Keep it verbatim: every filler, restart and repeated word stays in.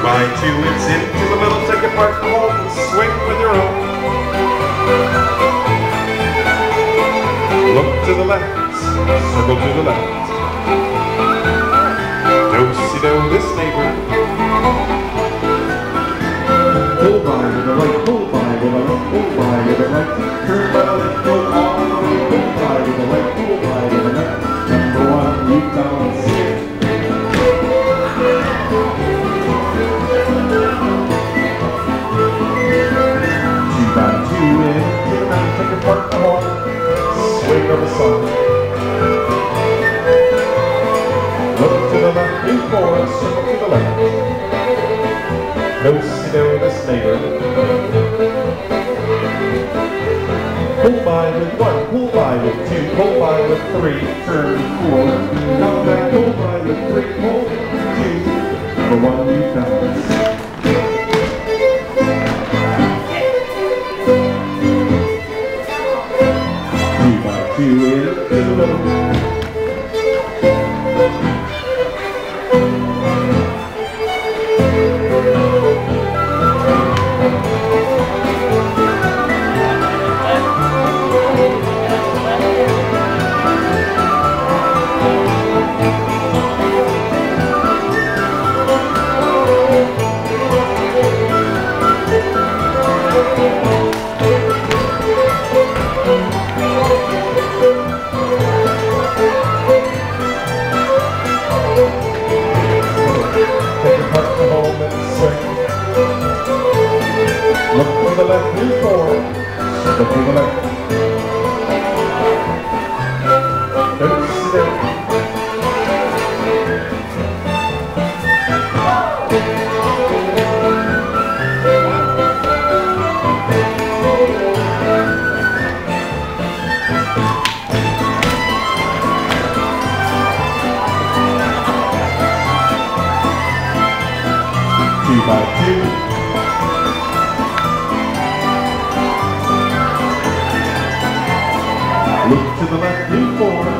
by two, it's into the middle, take it apart, home, swing with your own. Look to the left, circle to the left. Do-si-do this neighbor. Pull by to the right, pull by to the left, pull by to the right. Turn by the left, go all the way. Pull by to the right, pull by to the left. Number one, you balance it. Two by two in, to the mountain, take apart the horn. Swing of the sun. Look to the left, do four, circle to the left. Do-si-do this neighbor. Pull by with one, pull by with two, pull by with three, turn four. Come back, pull by with three, pull two. For one, you balance. Two by two in, to the middle. Look to the left, move forward. Look to the left. Do-si-do. Two by two. Look to the left, move forward.